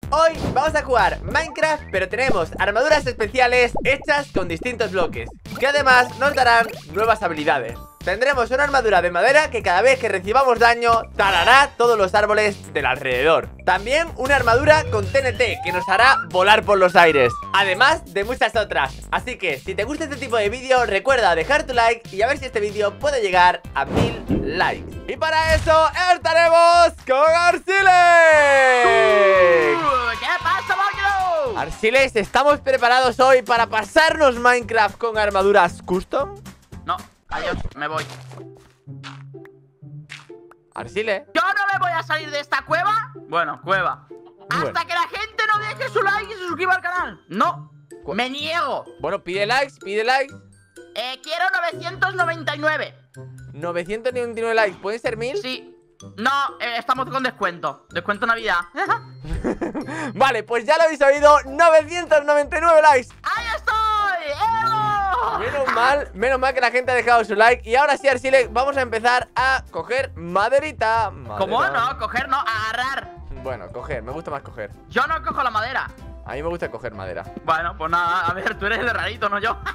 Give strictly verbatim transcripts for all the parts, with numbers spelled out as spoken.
Hoy vamos a jugar Minecraft, pero tenemos armaduras especiales hechas con distintos bloques, que además nos darán nuevas habilidades. Tendremos una armadura de madera que cada vez que recibamos daño talará todos los árboles del alrededor. También una armadura con T N T que nos hará volar por los aires, además de muchas otras. Así que si te gusta este tipo de vídeo, recuerda dejar tu like y a ver si este vídeo puede llegar a mil likes. Y para eso estaremos con Arsilex. ¿Qué pasa, Mario? Arsilex, ¿estamos preparados hoy para pasarnos Minecraft con armaduras custom? No. Adiós, me voy. Arsile. Yo no me voy a salir de esta cueva. Bueno, cueva. Hasta Bueno. que la gente no deje su like y se suscriba al canal. No, me niego. Bueno, pide likes, pide likes. Eh, quiero novecientos noventa y nueve. novecientos noventa y nueve likes, ¿pueden ser mil? Sí. No, eh, estamos con descuento. Descuento Navidad. Vale, pues ya lo habéis oído, novecientos noventa y nueve likes. ¡Ahí estoy! ¡Ego! Menos mal, menos mal que la gente ha dejado su like. Y ahora sí, Arsilex, vamos a empezar a coger maderita. Madera. ¿Cómo no? Coger no, agarrar. Bueno, coger, me gusta más coger. Yo no cojo la madera. A mí me gusta coger madera. Bueno, pues nada, a ver, tú eres el rarito, no yo.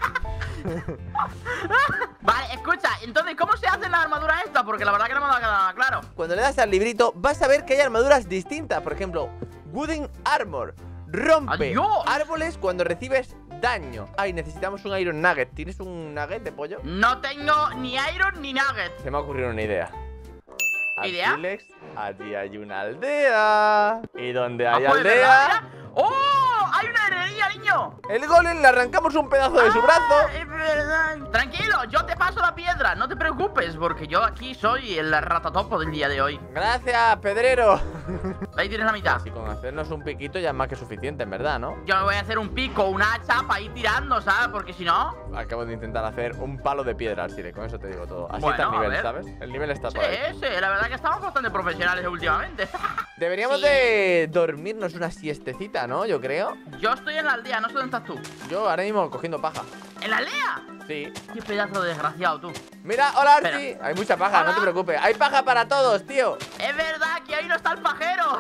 Vale, escucha, entonces, ¿cómo se hace la armadura esta? Porque la verdad que no me ha quedado nada claro. Cuando le das al librito, vas a ver que hay armaduras distintas. Por ejemplo, Wooden Armor. Rompe ¡Adiós! árboles cuando recibes daño. Ay, necesitamos un Iron Nugget. ¿Tienes un nugget de pollo? No tengo ni iron ni nugget. Se me ha ocurrido una idea. ¿Idea? Arsilex, allí hay una aldea. ¿Y donde hay Ah, pues, aldea? ¿verdad? ¡Oh! ¡Hay una herrería, niño! El golem le arrancamos un pedazo de su Ah, brazo. es verdad. Tranquilo, yo te paso la piedra, no te preocupes, porque yo aquí soy el ratatopo del día de hoy. Gracias, pedrero. Ahí tienes la mitad. Y con hacernos un piquito ya es más que suficiente, en verdad, ¿no? Yo me voy a hacer un pico, una hacha para ir tirando, ¿sabes? Porque si no... Acabo de intentar hacer un palo de piedra, Arsilex. Con eso te digo todo. Así Bueno, está el a nivel, ver. ¿sabes? El nivel está Sí, por ahí. sí, la verdad que estamos bastante profesionales últimamente. Deberíamos Sí. de dormirnos una siestecita, ¿no? Yo creo. Yo estoy en la aldea, no sé dónde estás tú. Yo ahora mismo cogiendo paja. ¿En la aldea? Sí. Qué pedazo de desgraciado tú. Mira, hola, Arsi. Espera. Hay mucha paja, no Hola. te preocupes. Hay paja para todos, tío. Es verdad que ahí no está el pajero.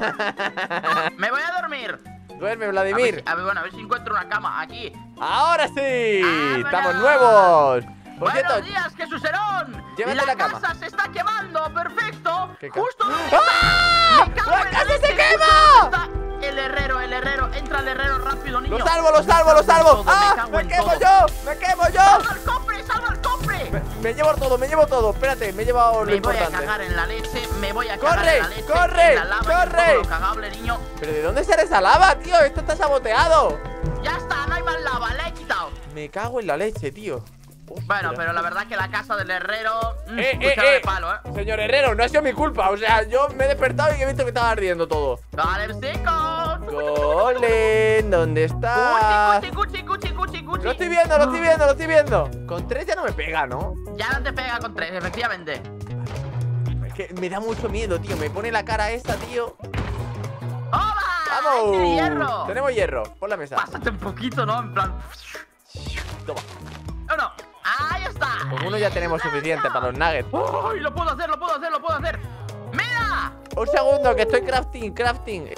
Me voy a dormir. Duerme, A ver, Vladimir. si, a ver, bueno, a ver si encuentro una cama aquí. Ahora sí. ¡Vámonos! Estamos nuevos. Por Buenos cierto, días, Jesús Herón. Llévate la, la cama. casa se está quemando, perfecto. ¿Qué ca- Justo donde ¡Ah! Me cago ¡La en casa leche, se justo quema! donde está el herrero, el herrero. Entra el herrero rápido, niño. ¡Lo salvo, lo salvo, lo salvo! Todo, me ¡Ah! cago ¡Me en quemo todo. yo! ¡Me quemo yo! ¡Salva el cofre, salva el cofre! Me, me llevo todo, me llevo todo. Espérate, me he llevado lo Me voy a importante. cagar en la leche, me voy a cagar ¡Corre, en la leche, corre, en la lava y en corre! todo lo cagable, niño. ¿Pero de dónde sale esa lava, tío? Esto está saboteado. Ya está, no hay más lava, la he quitado. Me cago en la leche, tío. Bueno, Ostras. pero la verdad que la casa del herrero... Mmm, Eh, eh, cuchara de eh. palo, ¿eh? Señor Herrero, no ha sido mi culpa. O sea, yo me he despertado y he visto que estaba ardiendo todo. Vale, chicos. Golem, ¿dónde estás? Cuchi, cuchi, cuchi, cuchi, cuchi. Lo estoy viendo, lo estoy viendo, lo estoy viendo. Con tres ya no me pega, ¿no? Ya no te pega con tres, efectivamente. Es que me da mucho miedo, tío. Me pone la cara esa, tío. ¡Hola! ¡Vamos! ¡Tiene hierro! Tenemos hierro. Pon la mesa. Pásate un poquito, ¿no? En plan... Toma. Uno. ¡Ahí está! Con uno ya tenemos suficiente para los nuggets. ¡Uy! Lo puedo hacer, lo puedo hacer, lo puedo hacer. ¡Mira! Un segundo, que estoy crafting, crafting.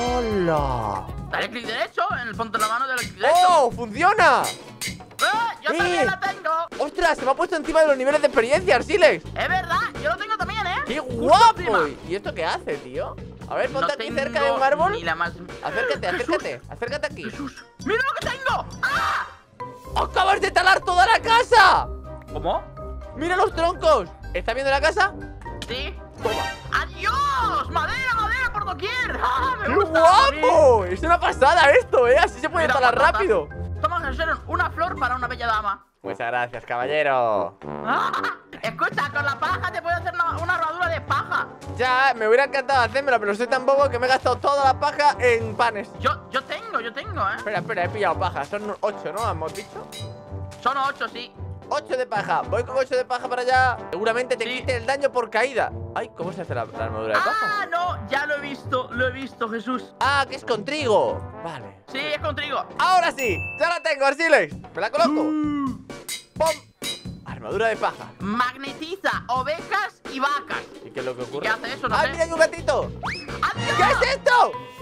¡Hola! Dale clic derecho, en el punto de la mano del clic derecho. ¡Oh! ¡Funciona! ¡Eh! ¡Yo ¡Eh! también la tengo! ¡Ostras! Se me ha puesto encima de los niveles de experiencia, Arsilex. Es verdad, yo lo tengo también, ¿eh? ¡Qué Justo guapo! encima. ¿Y esto qué hace, tío? A ver, ponte No aquí tengo cerca de un árbol. ni la más... Acércate, Jesús, acércate, acércate aquí. Jesús, ¡mira lo que tengo! ¡Ah! ¡Acabas de talar toda la casa! ¿Cómo? ¡Mira los troncos! ¿Estás viendo la casa? Sí. ¡Toma! ¡Adiós! ¡Madera, madera por doquier! ¡Ah, me ¡Qué gusta! a mí! guapo! Es una pasada esto, ¿eh? Así se puede Mira, talar patata. rápido. Toma, Jesús, una flor para una bella dama. Muchas gracias, caballero. ¡Ah! Escucha, con la paja te puedo hacer una, una armadura de paja. Ya, me hubiera encantado hacérmelo, pero soy tan bobo que me he gastado toda la paja en panes. Yo, yo tengo, yo tengo, ¿eh? Espera, espera, he pillado paja. Son ocho, ¿no? ¿Hemos dicho? Son ocho, sí. Ocho de paja. Voy con ocho de paja para allá. Seguramente te Sí. quite el daño por caída. Ay, ¿cómo se hace la, la armadura de paja? Ah, no, ya lo he visto, lo he visto, Jesús. Ah, que es con trigo. Vale. Sí, es con trigo. Ahora sí, ya la tengo, Arsilex. Me la coloco. Mm. ¡Pum! Armadura de paja. Magnetiza ovejas y vacas. ¿Y qué es lo que ocurre? qué hace eso? No ¡Ay, sé. mira, hay un gatito! ¡Adiós! ¿Qué es esto?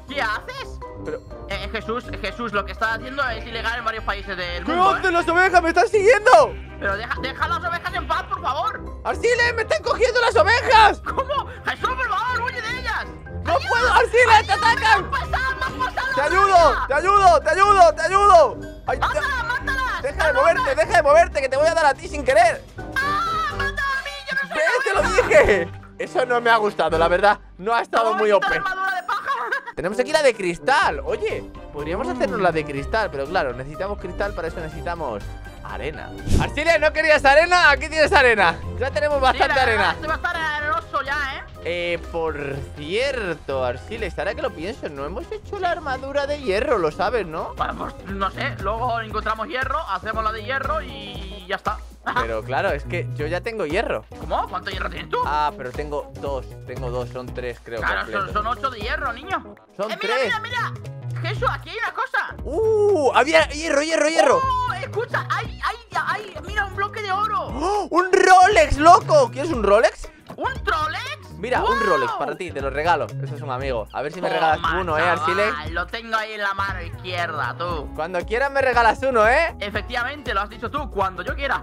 ¿Qué haces? Pero... Eh, Jesús, Jesús, lo que estás haciendo es ilegal en varios países del ¿Qué mundo, hacen ¿eh? las ovejas? ¡Me están siguiendo! Pero deja, deja las ovejas en paz, por favor. ¡Arciles, me están cogiendo las ovejas! ¿Cómo? Jesús, por favor, huye de ellas. ¡No puedo, Arciles! ¡Te atacan! ¡Me has pasado, me has pasado! ¡Te ayudo! ¡Te ayudo! ¡Te ayudo! ¡Te ayudo! Ay, ¡Mátalas, mátalas! ¡Deja de moverte! ¡Deja de moverte! ¡Que te voy a dar a ti sin querer! ¡Ah, mátala a mí! ¡Yo no soy ¡Ves, te lo oveja! dije! Eso no me ha gustado, la verdad. No ha estado ¿Cómo muy me O quitas P. la armadura de paja? Tenemos aquí la de cristal. Oye, podríamos hacernos la de cristal, pero claro, necesitamos cristal, para eso necesitamos arena. Arciles, ¿no querías arena? Aquí tienes arena. Ya tenemos Sí, bastante la verdad, arena. Estoy bastante arenoso ya, ¿eh? Eh, por cierto, Arciles, ahora que lo pienso, no hemos hecho la armadura de hierro, lo sabes, ¿no? Bueno, pues no sé, luego encontramos hierro, hacemos la de hierro y ya está. Pero claro, es que yo ya tengo hierro. ¿Cómo? ¿Cuánto hierro tienes tú? Ah, pero tengo dos, tengo dos, son tres, creo. Claro, son, completos. son ocho de hierro, niño. Son eh, mira, tres. mira, mira. Jesús, aquí hay una cosa. ¡Uh! Había hierro, hierro, hierro. Oh, escucha, hay, hay, hay, mira, un bloque de oro. ¡Oh! ¡Un Rolex, loco! ¿Quieres un Rolex? ¿Un Trolex? Mira, ¡Wow! un Rolex para ti, te lo regalo. Eso es un amigo. A ver si me Toma, regalas uno, ¿eh, chaval, Arciles? Lo tengo ahí en la mano izquierda, tú. Cuando quieras me regalas uno, ¿eh? Efectivamente, lo has dicho tú, cuando yo quiera.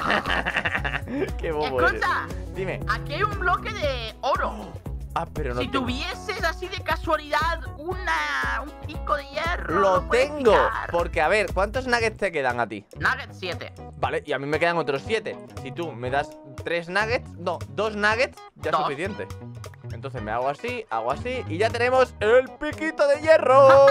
Qué bobo eres. Escucha, Dime. aquí hay un bloque de oro. Ah, pero no Si tengo. tuvieses así de casualidad una, un pico de hierro. Lo puedes tengo. pillar. Porque, a ver, ¿cuántos nuggets te quedan a ti? Nugget siete. Vale, y a mí me quedan otros siete. Si tú me das tres nuggets, no, dos nuggets, ya es Dos. suficiente. Entonces me hago así, hago así y ya tenemos el piquito de hierro.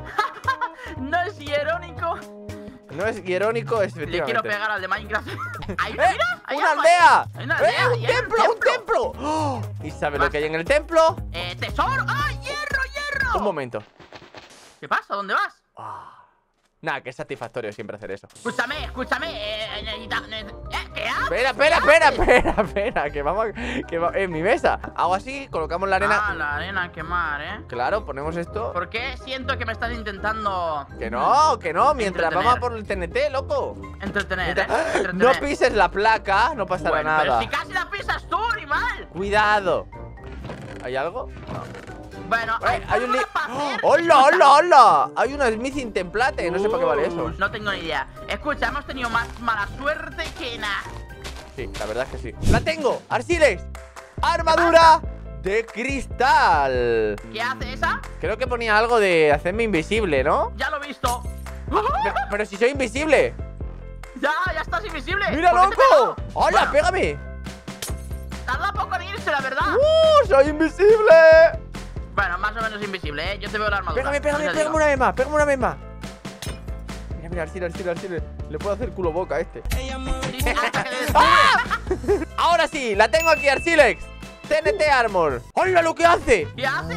No es irónico. No es irónico, es Le efectivamente. quiero pegar al de Minecraft. Ahí, ¡Eh! mira, hay ¡Una algo ahí. aldea! Hay una ¡Eh! aldea, ¡Un y hay templo! ¡Un templo! ¡Oh! ¿Y sabes lo que hay en el templo? Eh, tesoro. ¡Ah, hierro, hierro! Un momento. ¿Qué pasa? ¿Dónde vas? Ah. Nada, que es satisfactorio siempre hacer eso. Escúchame, escúchame. Eh, necesita- ne- eh, ¿Qué haces? Espera, espera, ¿Qué espera, haces? espera, espera, que vamos a- que va- en mi mesa. Hago así, colocamos la arena. Ah, la arena a quemar, ¿eh? Claro, ponemos esto. ¿Por qué siento que me estás intentando Que no, que no, mientras Entretener. vamos a por el T N T, loco. entretener, Mientras- eh? Entretener. No pises la placa, no pasará Bueno, nada. pero si casi la pisas tú, animal. Cuidado. ¿Hay algo? Bueno, Eh, hay un li... fórmulas para ¡Oh! hacer- ¡Hola, hola, hola! Hay una Smithing Template, no sé para qué vale eso. Uh, No tengo ni idea. Escucha, hemos tenido más mala suerte que nada. Sí, la verdad es que sí. ¡La tengo! ¡Arciles! ¡Armadura de cristal! ¿Qué hace esa? Creo que ponía algo de hacerme invisible, ¿no? Ya lo he visto. Pero, pero si soy invisible. Ya, ya estás invisible. ¡Mira, ¿Por qué te loco! pego? ¡Hola, Bueno, pégame! tarda poco en irse, la verdad. ¡Uh! ¡Soy invisible! Bueno, más o menos invisible, ¿eh? Yo te veo la armadura. Pégame, pégame, ya te pégame digo. una vez más, pégame una vez más. Mira, mira, Arciles, Arciles, Arciles. Le puedo hacer culo boca a este. Sí, sí, hasta que le descubre. ¡Ah! Ahora sí, la tengo aquí, Arcilex. T N T Armor. ¡Hola lo que hace! ¿Qué hace?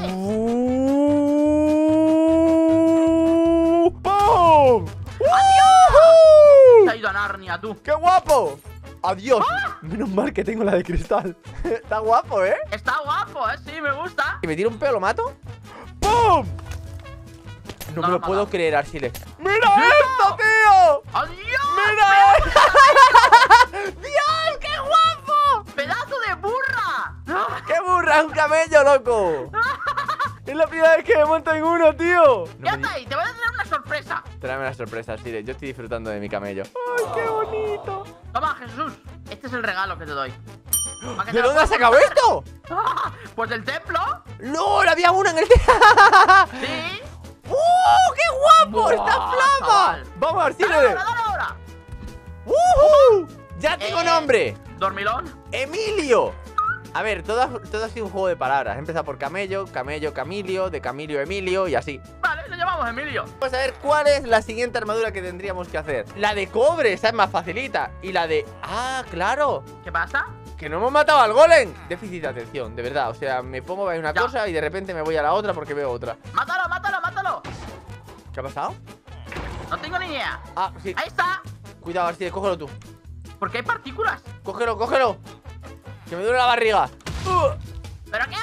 ¡Uh! ¡Pum! Se ha ido a Narnia, tú. ¡Qué guapo! ¡Adiós! Menos mal que tengo la de cristal. Está guapo, ¿eh? Está guapo, ¿eh? Sí, me gusta. ¿Y me tira un pelo, lo mato? ¡Pum! No, No me lo lo he puedo matado. creer, Arcilex. ¡Mira esto, tío! ¡Adiós! ¡Mira esto! ¡Dios, qué guapo! ¡Pedazo de burra! ¡Qué burra! ¡Es un camello, loco! Es la primera vez que me monto en uno, tío. ¿Qué haces ahí? Te voy a traer una sorpresa. Tráeme la sorpresa, Arciles. Yo estoy disfrutando de mi camello. ¡Ay, qué bonito! Toma, Jesús. Este es el regalo que te doy. Pa' que te ¿De lo dónde has puedas sacado coger. esto? Pues del templo. ¡Lol! ¡Había una en el... Sí. ¡Uh! ¡Qué guapo! Buah, ¡Está flama! chaval. ¡Vamos, Dale Arciles! ahora, dale ahora. ¡Uh! ¡Ya tengo Eh. nombre! Dormilón. ¡Emilio! A ver, todo, ha- todo ha sido un juego de palabras. He empezado por camello, camello, Camilio, de Camilio, Emilio y así. Vale, lo llamamos Emilio. Vamos a ver cuál es la siguiente armadura que tendríamos que hacer. La de cobre, esa es más facilita. Y la de... ¡Ah, claro! ¿Qué pasa? ¡Que no hemos matado al golem! Déficit de atención, de verdad. O sea, me pongo a ver una Ya. cosa y de repente me voy a la otra porque veo otra. Mátalo, mátalo, mátalo. ¿Qué ha pasado? No tengo ni idea. Ah, sí. Ahí está. Cuidado, Arciles, cógelo tú. Porque hay partículas. Cógelo, cógelo. Que me duele la barriga. Uh. ¿Pero qué?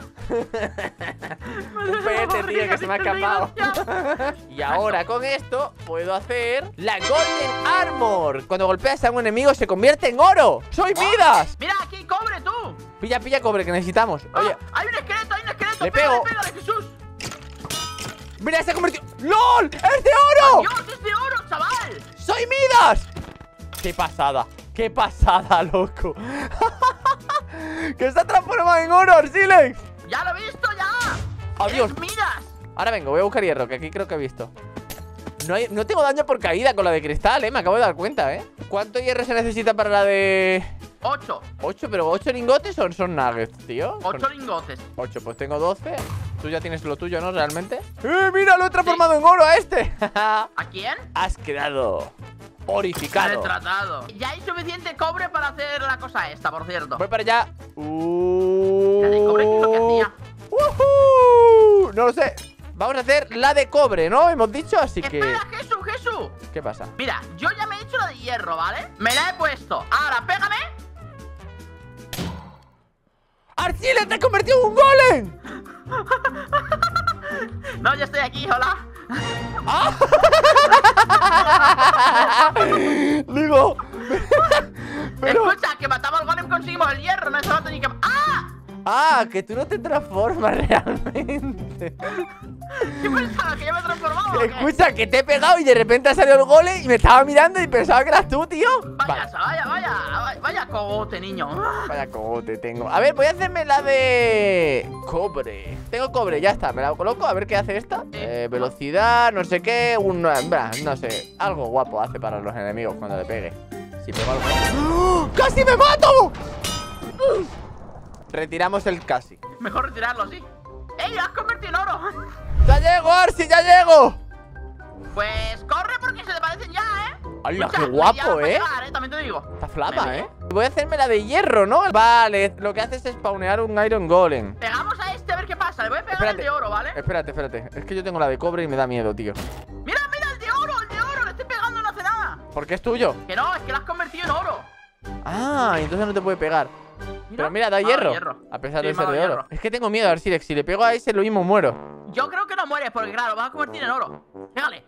Un pete, tío, que se me ha escapado. Y ahora con esto puedo hacer la Golden Armor. Cuando golpeas a un enemigo se convierte en oro. ¡Soy Midas! Mira, aquí hay cobre, tú. Pilla, pilla cobre que necesitamos. Oye, Ah, hay un esqueleto, hay un esqueleto. Le Pégale, pego. pégale, Jesús. Mira, se ha convertido. ¡Lol! ¡Es de oro! ¡Dios, es de oro, chaval! ¡Soy Midas! ¡Qué pasada! ¡Qué pasada, loco! ¡Que está transformado en oro, Arsilex! ¡Ya lo he visto, ya! ¡Adiós! ¡Es Midas! Ahora vengo, voy a buscar hierro, que aquí creo que he visto. No, hay, no tengo daño por caída con la de cristal, eh. Me acabo de dar cuenta, eh. ¿Cuánto hierro se necesita para la de...? Ocho. ¿Ocho? ¿Pero ocho lingotes o son nuggets, tío? Ocho Son... lingotes. Ocho, pues tengo doce. Tú ya tienes lo tuyo, ¿no? ¿Realmente? ¡Eh, mira! Lo he transformado sí. en oro a este. ¿A quién? Has quedado orificado. Retratado. Ya hay suficiente cobre para hacer la cosa esta, por cierto. Voy para allá. Uh... ¿La de cobre qué es lo que hacía? Uh-huh. No lo sé. Vamos a hacer la de cobre, ¿no? Hemos dicho, así que... Espera, Jesús, Jesús. ¿Qué pasa? Mira, yo ya me he hecho la de hierro, ¿vale? Me la he puesto. Ahora, pégame. ¡Arcile, te has convertido en un golem! No, ya estoy aquí, hola. ¡Ah! Digo... Pero... Escucha, que matamos al golem, conseguimos el hierro. No es solo tenía que... ¡Ah! Ah, que tú no te transformas realmente. ¿Qué pensaba? ¿Que yo me he transformado? Escucha, que te he pegado y de repente ha salido el golem y me estaba mirando y pensaba que eras tú, tío. Vaya, vaya, vaya, vaya cogote, niño. Vaya cogote tengo. A ver, voy a hacerme la de cobre. Tengo cobre, ya está, me la coloco, a ver qué hace esta. eh, Velocidad, no sé qué, un... no sé, algo guapo hace para los enemigos cuando le pegue. Si pego algo... ¡Oh! ¡Casi me mato! Retiramos el casi. Mejor retirarlo, sí. ¡Ey, lo has convertido en oro! ¡Ya llego, Arsi, ya llego! Pues corre porque se te parecen ya, ¿eh? ¡Hala, qué guapo, eh! Llegar, ¿eh? También te digo. Está flapa, ¿eh? Voy a hacerme la de hierro, ¿no? Vale, lo que haces es spawnear un Iron Golem. Pegamos a este a ver qué pasa. Le voy a pegar espérate, el de oro, ¿vale? Espérate, espérate. Es que yo tengo la de cobre y me da miedo, tío. ¡Mira, mira, el de oro, el de oro! Le estoy pegando y no hace nada. ¿Por qué es tuyo? Que no, es que lo has convertido en oro. Ah, entonces no te puede pegar. Mira. Pero mira, da ah, hierro, hierro, a pesar sí, de ser de oro. Es que tengo miedo, a ver si, si le pego a ese lo mismo muero. Yo creo que no mueres porque claro, lo vas a convertir en oro. Pégale.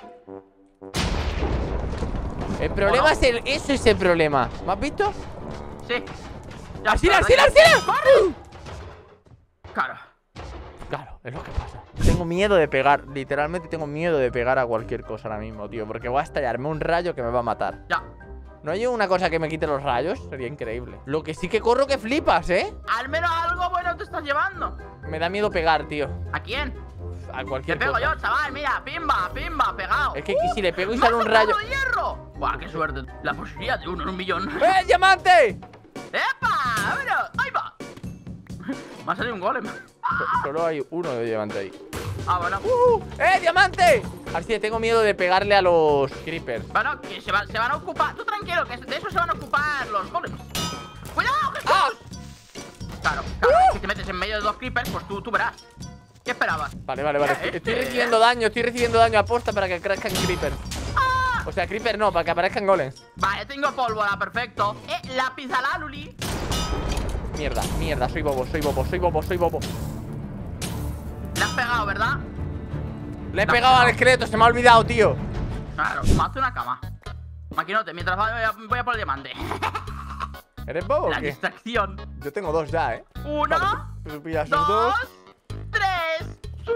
El problema es el... Eso es el problema. ¿Me has visto? Sí. ¡Arcila, Arcila, Arcila! ¡Corre! Claro. Claro, es lo que pasa. Tengo miedo de pegar, literalmente tengo miedo de pegar a cualquier cosa ahora mismo, tío. Porque voy a estallarme un rayo que me va a matar. Ya. ¿No hay una cosa que me quite los rayos? Sería increíble. Lo que sí que corro que flipas, ¿eh? Al menos algo bueno te estás llevando. Me da miedo pegar, tío. ¿A quién? A cualquier cosa. Te pego cosa. yo, chaval, mira, pimba, pimba, pegado. Es que uh, si le pego y sale un rayo... de hierro! ¡Buah, qué suerte! La posibilidad de uno en un millón. ¡Eh, diamante! ¡Epa! A ver, ahí va. Me ha salido un golem. Solo hay uno de diamante ahí. Ah, bueno. Uh, ¡Eh, diamante! Así tengo miedo de pegarle a los creepers. Bueno, que se, va, se van a ocupar. Tú tranquilo, que de eso se van a ocupar los golems. ¡Cuidado, Jesús! ¡Ah! Claro, claro, uh. si te metes en medio de dos creepers, pues tú, tú verás. ¿Qué esperabas? Vale, vale, vale. Estoy, estoy recibiendo daño, estoy recibiendo daño aposta para que crezcan creepers. ¡Ah! O sea, creeper no, para que aparezcan golems. Vale, tengo pólvora, perfecto. Eh, lápiz a la Luli. Mierda, mierda, soy bobo, soy bobo, soy bobo, soy bobo. Le has pegado, ¿verdad? Le he pegado al esqueleto, se me ha olvidado, tío. Claro, me hace una cama. Maquinote, mientras voy a, voy a por el diamante. ¿Eres bobo La o qué? distracción. Yo tengo dos ya, ¿eh? Uno, vale, pillas dos, dos, tres.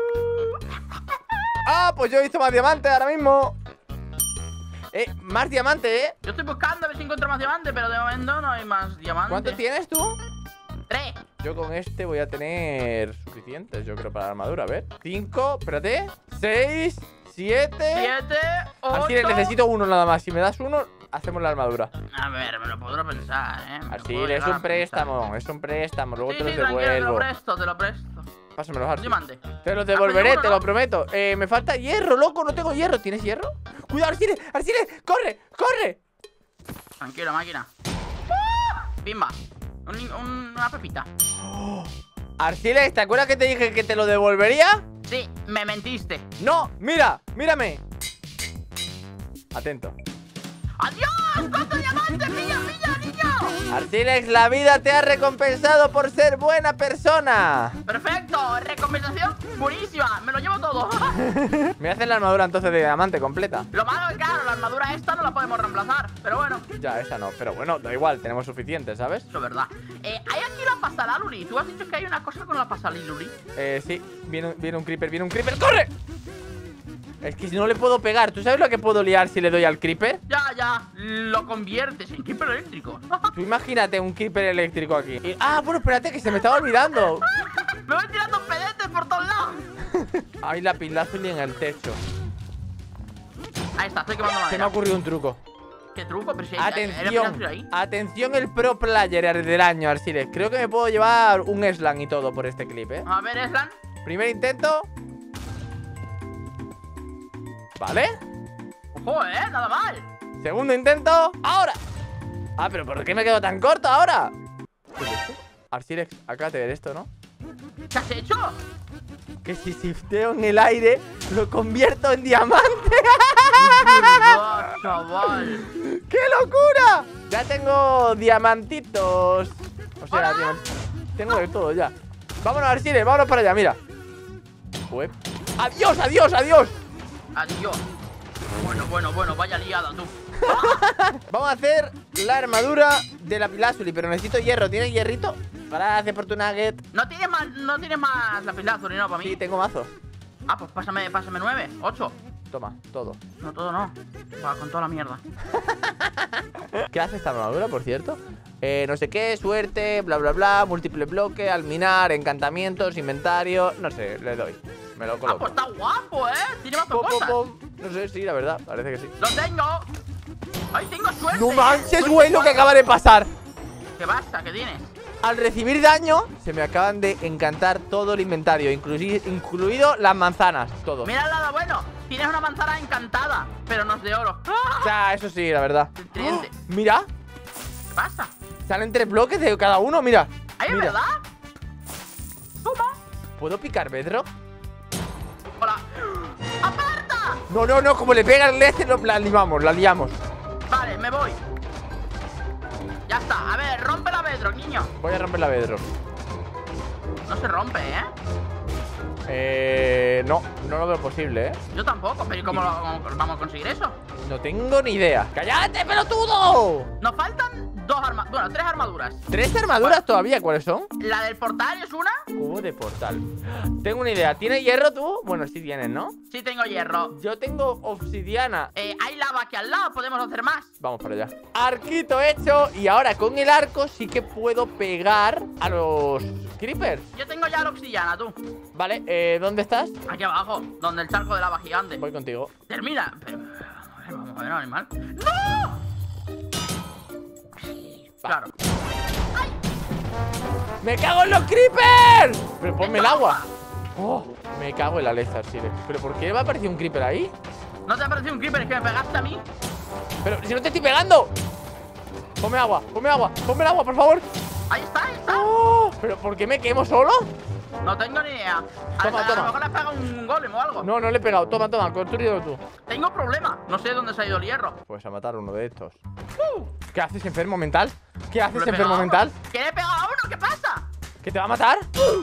Ah, pues yo he visto más diamantes ahora mismo. Eh, más diamante, ¿eh? Yo estoy buscando a ver si encuentro más diamante, pero de momento no hay más diamantes. ¿Cuánto tienes tú? Tres. Yo con este voy a tener suficientes, yo creo, para la armadura. A ver. Cinco, espérate. Seis, siete. Siete, ocho. Así necesito uno nada más. Si me das uno, hacemos la armadura. A ver, me lo podré pensar, ¿eh? Me Así, es un préstamo, es un préstamo. Luego sí, te los sí, devuelvo. Tranquilo, te lo presto, te lo presto. Pásamelo, Arsi. Diamante. Te los devolveré, uno, te ¿no? lo prometo. Eh, me falta hierro, loco, no tengo hierro. ¿Tienes hierro? Cuidado, Arsile, Arsile, corre, corre. Tranquilo, máquina. Pimba. Un, un, una pepita. Oh. Arsile, ¿te acuerdas que te dije que te lo devolvería? Sí, me mentiste. No, mira, mírame. Atento. ¡Adiós! ¡Cuánto diamante! ¡Pilla, pilla, niño! Arsilex, la vida te ha recompensado por ser buena persona. Perfecto, recompensación buenísima. Me lo llevo todo. Me hacen la armadura entonces de diamante completa. Lo malo es que, claro, la armadura esta no la podemos reemplazar. Pero bueno. Ya, esa no, pero bueno, da igual, tenemos suficiente, ¿sabes? Eso es verdad. Eh, hay aquí la pasalaluli. ¿Tú has dicho que hay una cosa con la pasalaluli? Eh, sí, viene, viene un creeper, viene un creeper. ¡Corre! Es que si no le puedo pegar. ¿Tú sabes lo que puedo liar si le doy al creeper? Ya, ya, lo conviertes en creeper eléctrico. Tú imagínate un creeper eléctrico aquí. Y- ah, bueno, espérate, que se me estaba olvidando. Me voy tirando pedetes por todos lados. Hay lapislázuli en el techo. Ahí está, estoy quemando Se me ha madera. ocurrido un truco. ¿Qué truco? Pero si hay- hay- hay Atención, lapislázuli ahí. atención el pro player del año, Arsiles. Creo que me puedo llevar un slang y todo por este clip, ¿eh? A ver, Eslan. Primer intento. Vale. Ojo, eh, nada mal. Segundo intento. Ahora. Ah, pero ¿por qué me quedo tan corto ahora? ¿Qué es esto? Arsilex, acá te ver esto, ¿no? ¿Qué has hecho? Que si shifteo en el aire, lo convierto en diamante. Oh, chaval. ¡Qué locura! Ya tengo diamantitos. O sea, Hola. diamant- tengo de todo ya. Vámonos, Arsiles, vámonos para allá, mira. Web. ¡Adiós, adiós, adiós! Adiós. Bueno, bueno, bueno, vaya liada tú. Vamos a hacer la armadura de la Pilazuli, pero necesito hierro. ¿Tienes hierrito? Gracias por tu nugget. ¿No tienes más, no tienes más lapislázuli, no, para mí? Sí, tengo mazo. Ah, pues pásame, pásame nueve, ocho. Toma, todo. No, todo no. Va con toda la mierda. ¿Qué hace esta armadura, por cierto? Eh, no sé qué, suerte, bla, bla, bla, múltiple bloque, alminar, encantamientos, inventario. No sé, le doy. Me lo Ah, coloco. pues está guapo, eh. Tiene más Pom, pom, cosas. pom. No sé, sí, la verdad, parece que sí. ¡Lo tengo! ¡Ay, tengo suerte! No manches, güey, lo que acaba de pasar. ¿Qué pasa? ¿Qué tienes? Al recibir daño, se me acaban de encantar todo el inventario, inclusi- incluido las manzanas, todo. Mira el lado bueno. Tienes una manzana encantada, pero no es de oro. O sea, eso sí, la verdad. El tridente. ¡Oh! Mira, ¿Qué pasa? salen tres bloques de cada uno, mira. ¿Ay, es Mira. verdad? Toma. ¿Puedo picar bedrock? Hola. ¡Aparta! No, no, no, como le pega el este, lo- la liamos, la liamos. Vale, me voy. Ya está. A ver, rompe la bedrock, niño. Voy a romper la bedrock. No se rompe, ¿eh? Eh, no, no lo veo posible, ¿eh? Yo tampoco, pero ¿y cómo, lo- cómo vamos a conseguir eso? No tengo ni idea. ¡Cállate, pelotudo! Nos faltan dos armaduras. Bueno, tres armaduras. ¿Tres armaduras todavía? ¿Cuáles son? La del portal es una. Cubo de portal. Tengo una idea. ¿Tienes hierro tú? Bueno, sí tienes, ¿no? Sí tengo hierro. Yo tengo obsidiana. Eh, hay lava aquí al lado, podemos hacer más. Vamos para allá. Arquito hecho. Y ahora con el arco sí que puedo pegar a los creepers. Yo tengo ya la obsidiana, tú. Vale, eh, ¿dónde estás? Aquí abajo, donde el charco de lava gigante. Voy contigo. Termina. Pero, a ver, vamos a ver, animal. ¡No! Claro. ¡Me cago en los creepers! Pero ponme el agua. Oh, me cago en la leche, Arsiles. ¿Pero por qué me ha aparecido un creeper ahí? ¿No te ha parecido un creeper? Es que me pegaste a mí. Pero si no te estoy pegando. Ponme agua, ponme agua, ponme el agua, por favor. Ahí está, ahí está. Oh, ¿pero por qué me quemo solo? No tengo ni idea. A, Toma, a, a toma. lo mejor le has pegado un golem o algo. No, no le he pegado. Toma, toma, construyelo tú. Tengo problema. No sé dónde se ha ido el hierro. Pues a matar uno de estos. ¿Qué haces, enfermo mental? ¿Qué haces, Le he enfermo pegado a mental? uno. ¿Que le he pegado a uno? ¿Qué pasa? ¿Que te va a matar?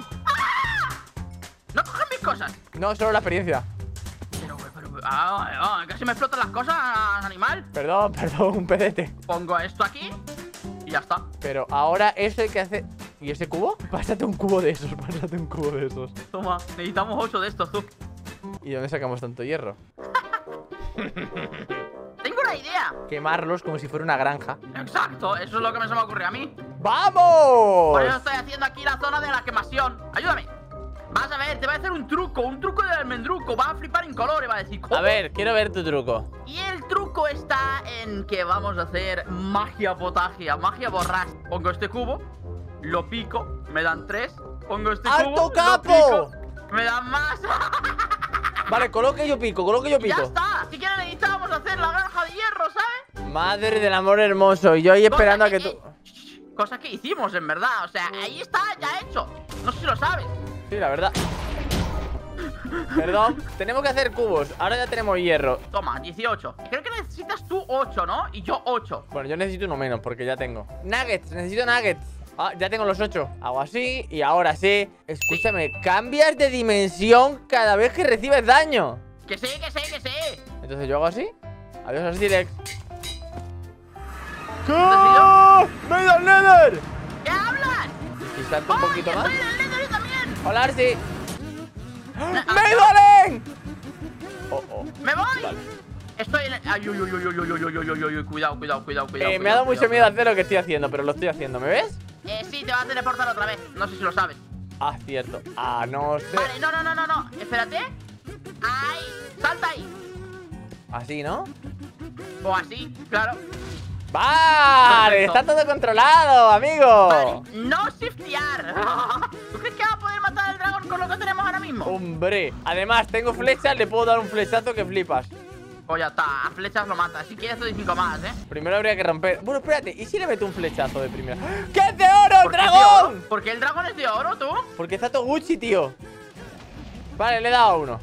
No cogen mis cosas. No, solo la experiencia. Pero, pero, pero ah, ah, casi me explotan las cosas, animal. Perdón, perdón, un pedete. Pongo esto aquí y ya está. Pero ahora eso hay que hacer. ¿Y ese cubo? Pásate un cubo de esos, pásate un cubo de esos. Toma, necesitamos ocho de estos, tú. ¿Y dónde sacamos tanto hierro? Tengo una idea. Quemarlos como si fuera una granja. Exacto, eso es lo que me se me ocurrió a mí. ¡Vamos! Por eso estoy haciendo aquí la zona de la quemación. Ayúdame. Vas a ver, te va a hacer un truco, un truco del almendruco. Vas a flipar en colores, va a decir, ¿cómo? A ver, quiero ver tu truco. Y el truco está en que vamos a hacer magia potagia, magia borrás. Pongo este cubo, lo pico, me dan tres. Pongo este ¡Alto cubo, capo! lo pico, me dan más. Vale, coloque yo pico, coloque yo Y ya pico. está. Si quieres necesitamos hacer la granja de hierro, ¿sabes? Madre del amor hermoso. Y yo ahí esperando a que tú. eh, Cosa que hicimos, en verdad. O sea, ahí está, ya hecho. No sé si lo sabes. Sí, la verdad. Perdón, tenemos que hacer cubos. Ahora ya tenemos hierro. Toma, dieciocho. Creo que necesitas tú ocho, ¿no? Y yo ocho. Bueno, yo necesito uno menos porque ya tengo. Nuggets, necesito nuggets. Ah, ya tengo los ocho. Hago así y ahora sí. Escúchame, cambias de dimensión cada vez que recibes daño. Que sí, que sí, que sí. Entonces yo hago así. Adiós, Arsilex. ¿Qué? ¿Has ¡Me he ido al Nether! ¿Qué hablas? Y salto un poquito ¡Oye, más. estoy en el Nether yo también! Hola, Arsi. Ah, ¡Me he ido al End! Oh, oh. Vale. Estoy en el... Ay, uy, uy, uy, uy, uy, uy, uy, uy, uy, uy, cuidado, cuidado, cuidado, cuidado. Eh, me ha dado mucho miedo hacer lo que estoy haciendo, pero lo estoy haciendo, ¿me ves? Eh, sí, te va a teleportar otra vez. No sé si lo sabes. Ah, cierto. Ah, no sé. Vale, no, no, no, no, no. Espérate. Ahí. Salta ahí. Así, ¿no? O así, claro. Vale, Perfecto. está todo controlado, amigo. Vale, no shiftear. ¿Tú crees que va a poder matar al dragón con lo que tenemos ahora mismo? Hombre, además tengo flechas, le puedo dar un flechazo que flipas. Pues ya está, a flechas lo mata. Si quieres te doy cinco más, ¿eh? Primero habría que romper. Bueno, espérate, ¿y si le meto un flechazo de primera? ¡Que es de oro, el ¿Por qué es de dragón! oro? ¿Por qué el dragón es de oro, tú? Porque está todo Gucci, tío. Vale, le he dado uno.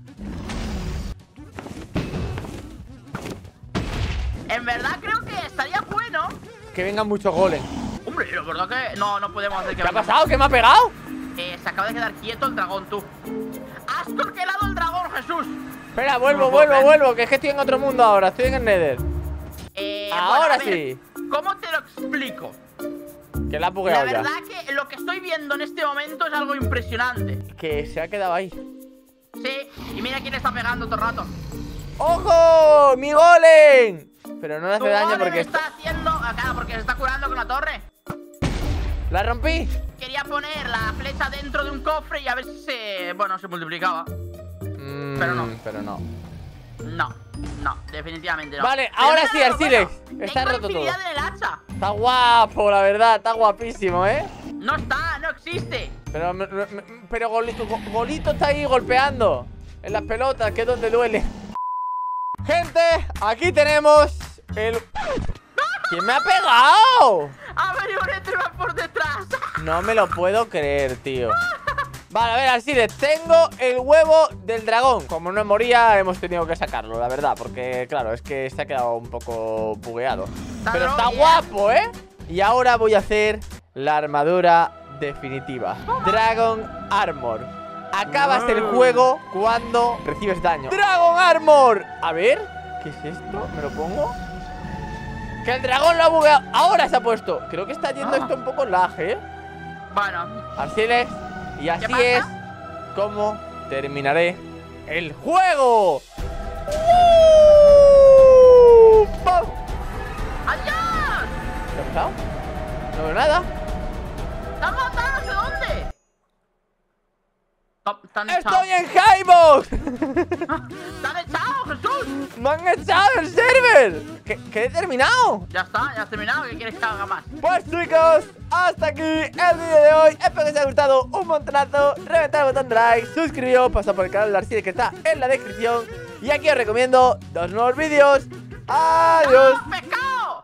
En verdad creo que estaría bueno. Que vengan muchos goles. Hombre, la verdad que no, no podemos hacer que ¿Qué ha venga pasado? ¿Qué me ha pegado? más. Eh, se acaba de quedar quieto el dragón, tú. ¡Has torquelado el dragón, Jesús! Espera, vuelvo, No lo puedo vuelvo, creer. vuelvo. Que es que estoy en otro mundo ahora. Estoy en el Nether. Eh, Ahora bueno, a ver, sí. ¿cómo te lo explico? Que la ha La bugueado ya. verdad que lo que estoy viendo en este momento es algo impresionante. Que se ha quedado ahí. Sí, y mira quién está pegando todo el rato. ¡Ojo! ¡Mi golem! Pero no le Tu hace daño golem porque está haciendo... Acá, porque se está curando con la torre. la rompí. Quería poner la flecha dentro de un cofre y a ver si se... Bueno, se multiplicaba. Mm, Pero no. Pero no. No, no, definitivamente no. Vale, Pero ahora mira sí, lo Arsilex. bueno, Está tengo roto todo. infinidad en el hacha. Está guapo, la verdad. Está guapísimo, ¿eh? No está, no existe. Pero, me- me- pero Golito, Go- Golito está ahí golpeando en las pelotas, que es donde duele. Gente, aquí tenemos el... ¿Quién me ha pegado? Ha venido un Enderman por detrás. No me lo puedo creer, tío. Vale, a ver, Arsiles, tengo el huevo del dragón. Como no moría, hemos tenido que sacarlo, la verdad. Porque, claro, es que se ha quedado un poco bugueado. Pero está bien. guapo, ¿eh? Y ahora voy a hacer la armadura definitiva. Dragon Armor. Acabas el juego cuando recibes daño. ¡Dragon Armor! A ver, ¿qué es esto? ¿Me lo pongo? Que el dragón lo ha bugueado. Ahora se ha puesto. Creo que está yendo Ah. esto un poco lag, ¿eh? Bueno, Arsiles. Y así pasa? es como terminaré el juego. ¡Uh! ¡Pam! ¡adiós! ¿Qué ha pasado? No veo nada. ¿Te han matado? ¿De dónde? No, te han echado. ¡Estoy en Highbox! ¡Te han echado, Jesús! ¡Me han echado el server! ¿Qué, qué he terminado? Ya está, ya has terminado. ¿Qué quieres que haga más? Pues chicos, hasta aquí el vídeo de hoy. Espero que os haya gustado un montonazo. Reventad el botón de like, suscribiros, pasad por el canal de Arsiles que está en la descripción. Y aquí os recomiendo dos nuevos vídeos. ¡Adiós! ¡Pescado!